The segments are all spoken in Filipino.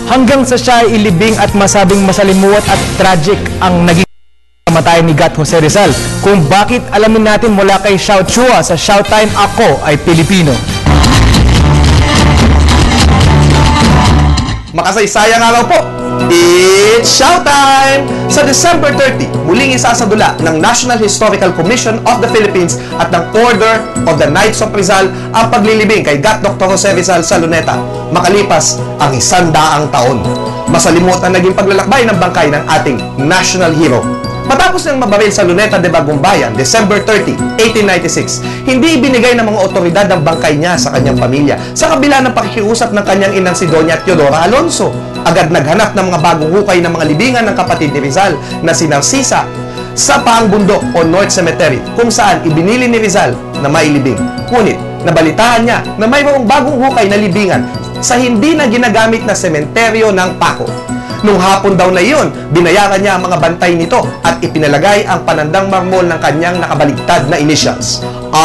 hanggang sa siya ay ilibing at masabing masalimuot at tragic ang naging kamatayan ni Gat Jose Rizal. Kung bakit, alamin natin mula kay Xiao Chua sa Showtime Ako ay Pilipino. Makasaysayang araw po! It's Showtime! Sa December 30, muling isasadula ng National Historical Commission of the Philippines at ng Order of the Knights of Rizal ang paglilibing kay Gat Dr. Jose Rizal sa Luneta, makalipas ang 100 taon. Masalimuot ang naging paglalakbay ng bangkay ng ating national hero. Matapos niyang mabaril sa Luneta de Bagumbayan, December 30, 1896, hindi ibinigay ng mga otoridad ang bangkay niya sa kanyang pamilya. Sa kabila ng pakikiusap ng kanyang inang si Doña Teodora Alonso, agad naghanap ng mga bagong hukay ng mga libingan ng kapatid ni Rizal na si Narcisa sa Paang Bundok o North Cemetery, kung saan ibinili ni Rizal na mailibing. Ngunit, nabalitaan niya na mayroong bagong hukay na libingan sa hindi na ginagamit na sementeryo ng Paco. Nung hapon daw na iyon, binayaran niya ang mga bantay nito at ipinalagay ang panandang marmol ng kanyang nakabaligtad na initials,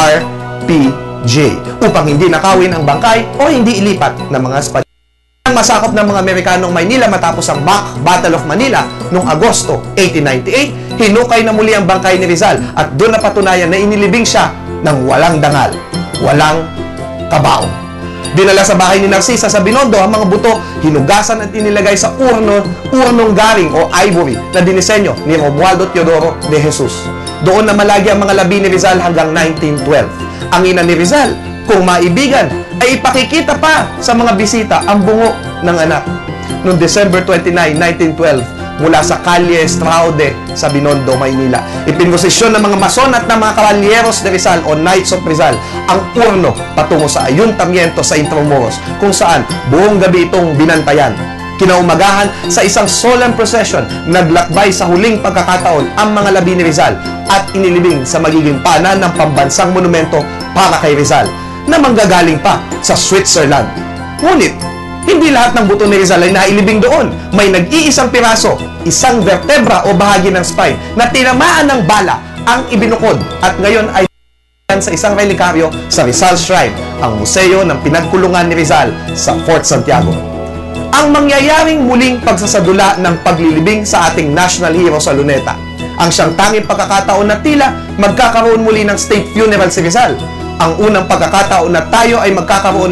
RPJ, upang hindi nakawin ang bangkay o hindi ilipat ng mga Espanyol. Ang masakop ng mga Amerikanong Maynila matapos ang Mock Battle of Manila noong Agosto 1898, hinukay na muli ang bangkay ni Rizal at doon napatunayan na inilibing siya ng walang dangal, walang kabaong. Dinala sa bahay ni Narcisa sa Binondo ang mga buto, hinugasan at inilagay sa urnong garing o ivory na dinisenyo ni Romualdo Teodoro de Jesus. Doon na malagi ang mga labi ni Rizal hanggang 1912. Ang ina ni Rizal, kung maibigan, ay ipakikita pa sa mga bisita ang bungo ng anak. Noong December 29, 1912, mula sa Calle Estraude sa Binondo, Maynila, ipinposisyon ng mga mason at ng mga Caballeros de Rizal o Knights of Rizal ang urno patungo sa Ayuntamiento sa Intramuros, kung saan buong gabi itong binantayan. Kinaumagahan, sa isang solemn procession, naglakbay sa huling pagkakataon ang mga labi ni Rizal at inilibing sa magiging paanan ng pambansang monumento para kay Rizal na manggagaling pa sa Switzerland. Ngunit, hindi lahat ng buto ni Rizal ay nailibing doon. May nag-iisang piraso, isang vertebra o bahagi ng spine na tinamaan ng bala ang ibinukod at ngayon ay sa isang relikaryo sa Rizal Shrine, ang museo ng pinagkulungan ni Rizal sa Fort Santiago. Ang mangyayaring muling pagsasadula ng paglilibing sa ating national hero sa Luneta, ang siyang tanging pagkakataon na tila magkakaroon muli ng state funeral si Rizal. Ang unang pagkakataon na tayo ay magkakaroon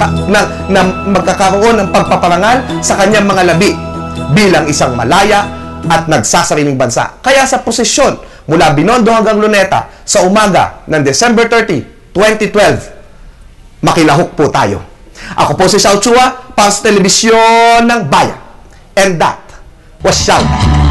ng pagpaparangal sa kanyang mga labi bilang isang malaya at nagsasariling bansa. Kaya sa posisyon mula Binondo hanggang Luneta sa umaga ng December 30, 2012, makilahok po tayo. Ako po si Xiao Chua para sa Telebisyon ng Bayan. And that was Showtime.